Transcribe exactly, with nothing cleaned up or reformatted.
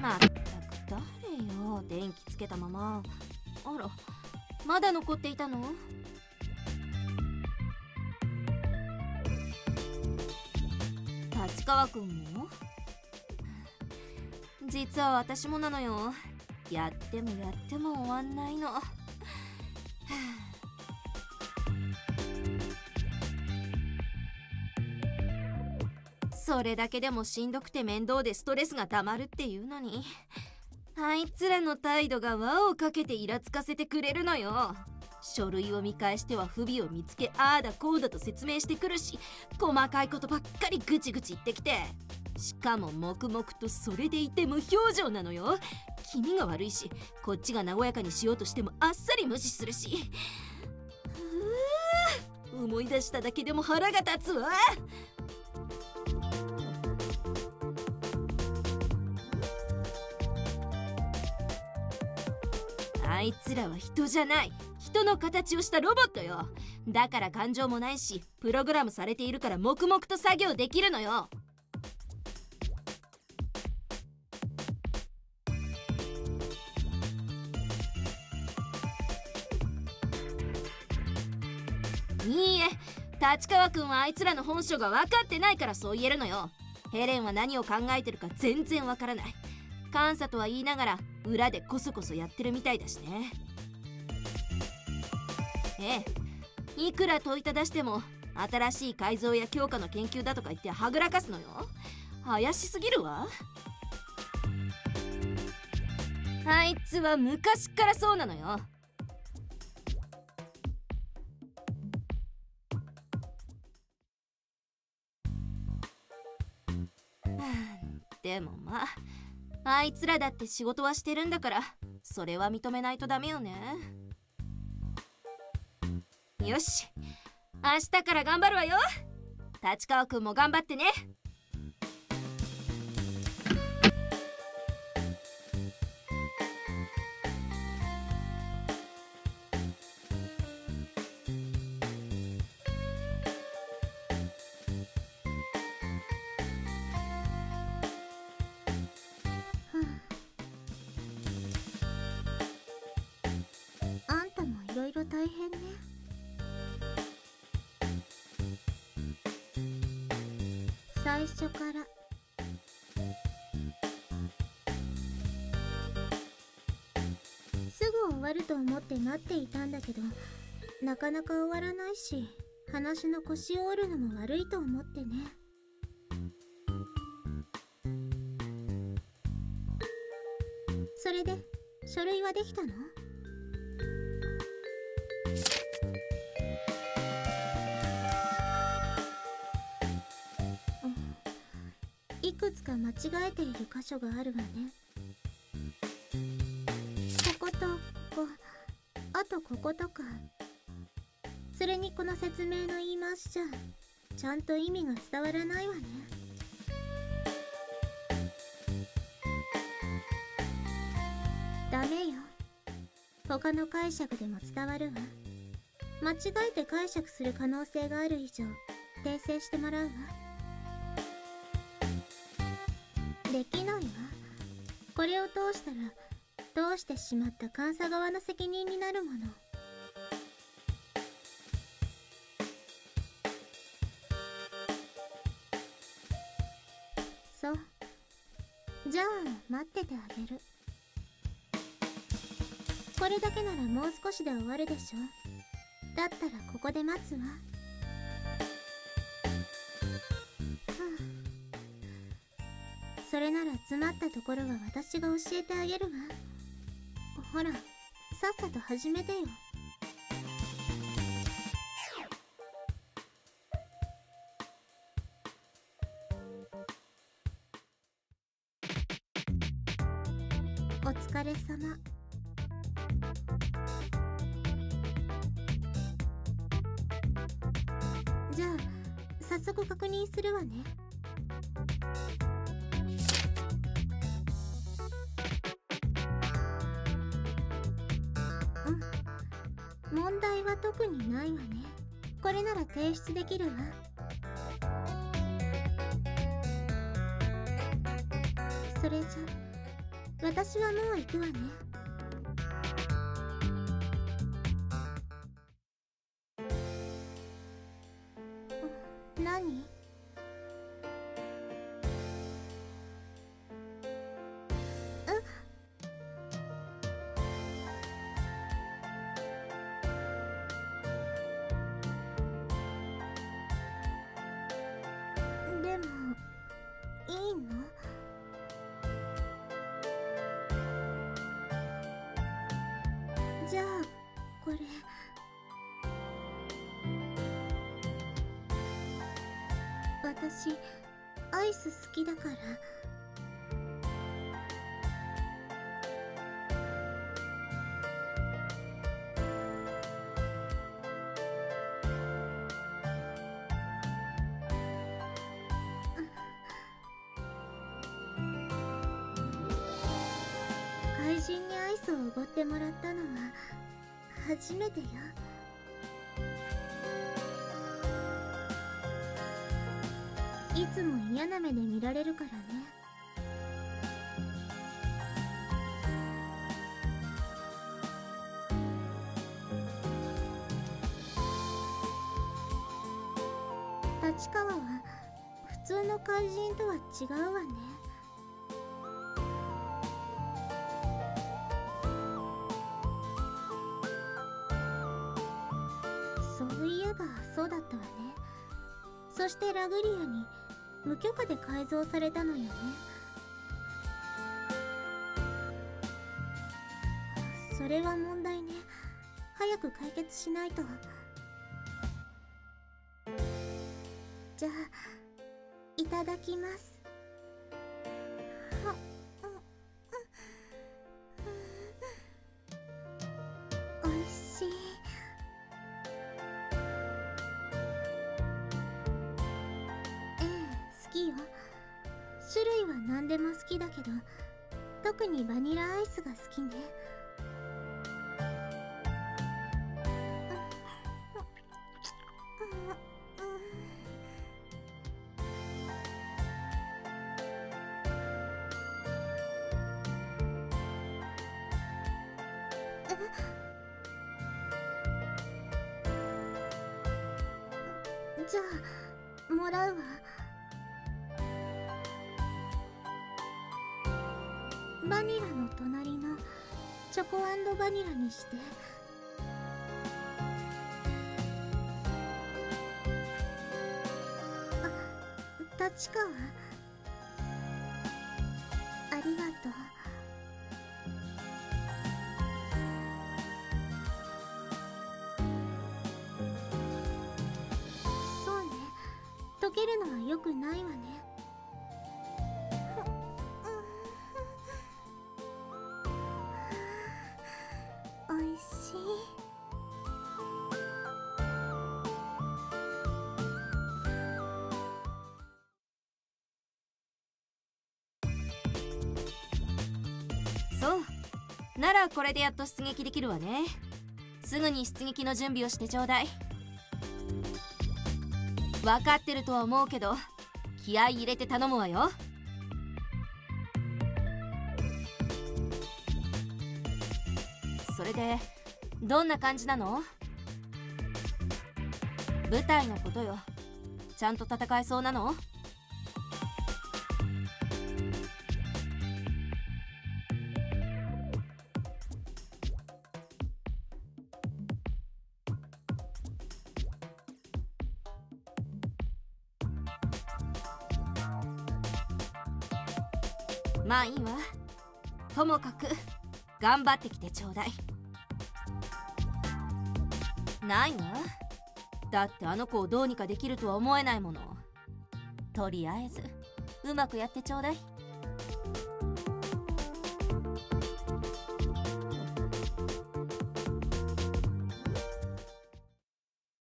まったく誰よ、電気つけたまま。あら、まだ残っていたの？立川くんも？実は私もなのよ。やってもやっても終わんないの。それだけでもしんどくて面倒でストレスがたまるっていうのに、あいつらの態度が輪をかけてイラつかせてくれるのよ。書類を見返しては不備を見つけ、ああだこうだと説明してくるし、細かいことばっかりぐちぐち言ってきて、しかも黙々とそれでいて無表情なのよ。気味が悪いし、こっちが和やかにしようとしてもあっさり無視するし、うー思い出しただけでも腹が立つわ。あいつらは人じゃない、人の形をしたロボットよ。だから感情もないし、プログラムされているから黙々と作業できるのよ。いいえ、立川くんはあいつらの本性が分かってないからそう言えるのよ。ヘレンは何を考えてるか全然わからない。監査とは言いながら裏でコソコソやってるみたいだしね。ええ、いくら問いただしても新しい改造や強化の研究だとか言ってはぐらかすのよ。怪しすぎるわ。あいつは昔からそうなのよ。でもまあ、あいつらだって仕事はしてるんだから、それは認めないとダメよね。よし、明日から頑張るわよ。立川くんも頑張ってね。 あんたもいろいろ大変ね。最初からすぐ終わると思って待っていたんだけど、なかなか終わらないし、話の腰を折るのも悪いと思ってね。それで書類はできたの？いくつか間違えている箇所があるわね。こことここ、あとこことか。それにこの説明の言い回しじゃちゃんと意味が伝わらないわね。ダメよ。他の解釈でも伝わるわ。間違えて解釈する可能性がある以上訂正してもらうわ。できないわ。これを通したら通してしまった監査側の責任になるもの。そう。じゃあ待っててあげる。これだけならもう少しで終わるでしょ。だったらここで待つわ。はあ、それなら詰まったところは私が教えてあげるわ。ほら、さっさと始めてよ。お疲れ様。じゃあ早速確認するわね。うん、問題は特にないわね。これなら提出できるわ。それじゃ私はもう行くわね。何？でもいいの？じゃあこれ私アイス好きだから。怪人にアイスをおごってもらったのは初めてよ。いつも嫌な目で見られるからね。立川は普通の怪人とは違うわね。そういえばそうだったわね。そしてラグリアに無許可で改造されたのよね。それは問題ね。早く解決しないと。じゃあいただきます。おいしい。ええ、好きよ。種類は何でも好きだけど、特にバニラアイスが好きね。じゃあもらうわ。バニラの隣のチョコ&バニラにして。あ、立川、ありがとう。溶けるのは良くないわね。おいしい。 そうならこれでやっと出撃できるわね。すぐに出撃の準備をしてちょうだい。分かってるとは思うけど気合い入れて頼むわよ。それでどんな感じなの？舞台のことよ。ちゃんと戦えそうなの？まあいいわ。ともかく頑張ってきてちょうだい。ないわ。だってあの子をどうにかできるとは思えないもの。とりあえずうまくやってちょうだい。